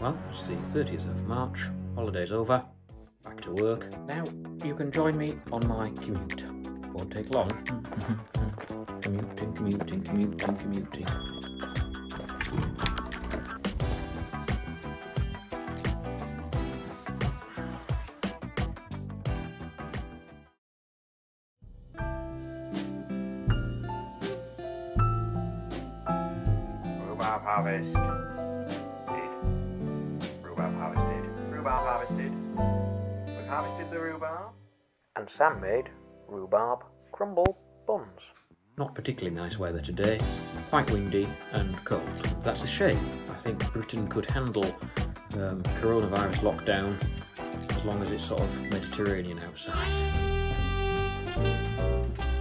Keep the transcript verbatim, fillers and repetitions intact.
Well, it's the thirtieth of March, holiday's over, back to work. Now you can join me on my commute. Won't take long. Commuting, commuting, commuting, commuting. Rhubarb harvest. Rhubarb harvested. Rhubarb harvested. We harvested the rhubarb. And Sam made rhubarb crumble buns. Not particularly nice weather today. Quite windy and cold. That's a shame. I think Britain could handle um, coronavirus lockdown as long as it's sort of Mediterranean outside.